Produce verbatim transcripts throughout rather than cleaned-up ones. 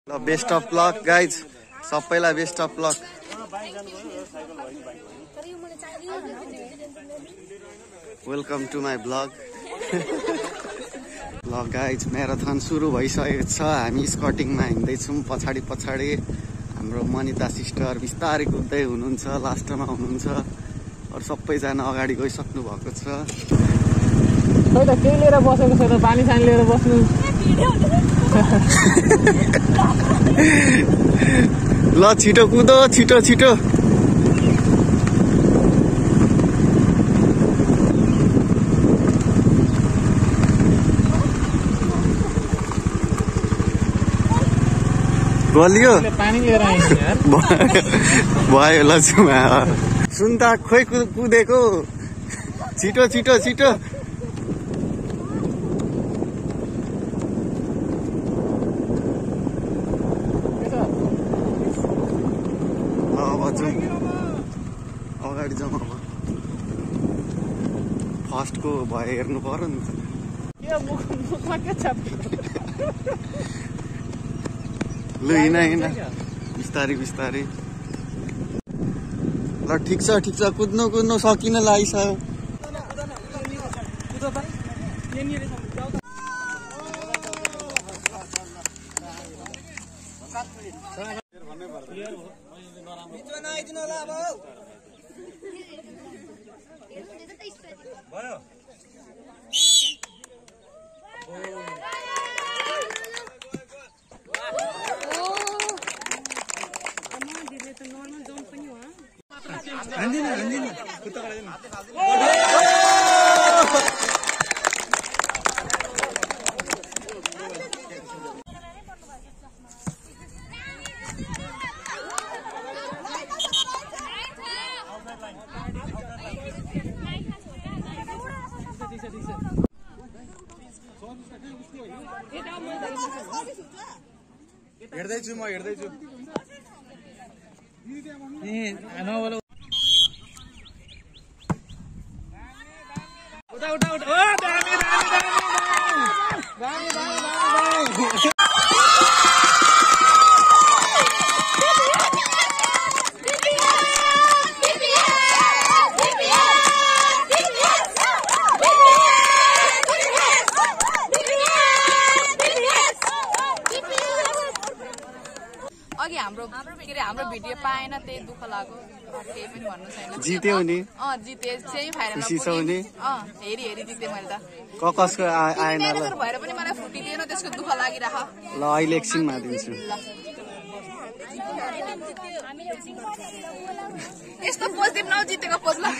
ल best of luck guys, सबैलाई best of luck. Welcome to my blog. ल guys, marathon सुरु भइसकेको छ। हामी स्कटिङमा हिँड्दैछौँ पछाडि पछाडि। हाम्रो मनिता सिस्टर बिस्तारै कुद्दै हुनुहुन्छ, लास्टमा हुनुहुन्छ। अरू सबैजना अगाडि गइसक्नु भएको छ। खै त केही लिएर बसेको छ त, पानी सानी लिएर बस्नु। ल छिटो कुदो, छिटो छिटो। गलियो पानी लिएर भयो लक्ष्मा। सुन त खोइ कुदेको, छिटो छिटो छिटो। अगाडि जाउँ अब। फर्स्टको भयो हेर्नु पर्यो नि त। लु हिँड हिँड बिस्तारी बिस्तारी। ल ठिक छ ठिक छ, कुद्नु कुद्नु सकिन लागिसक्यो। हेर्दैछु म हेर्दैछु। उठा उठा उठा। ओ दामी दामी दामी दामी दामी दामी। अघि हाम्रो के अरे हाम्रो भिडियो पाएन, त्यही दुःख लाग्यो। केही पनि भन्नु छैन। जित्यो नि? अँ जिते, सेमी फाइनलमा खुसी छौ नि? अँ हेरी हेरी जिते मैले त। कसको आएन? ल भएर पनि मलाई फुटिदिएन, त्यसको दुःख लागिरह। ल अहिले एकछिनमा दिन्छु। यस्तो पोज दिम न, जितेको पोज ल।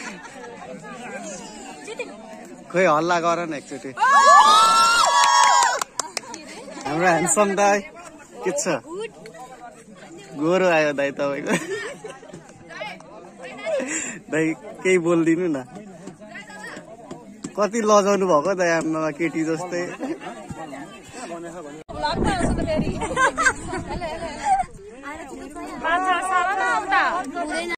खोइ हल्ला गर न एकचोटि। हाम्रो ह्यान्डसम दाइ के छ? गोरो आयो दाइ तपाईँको। दाइ केही बोलिदिनु न। कति लजाउनु भएको दाइ आमामा, केटी जस्तै।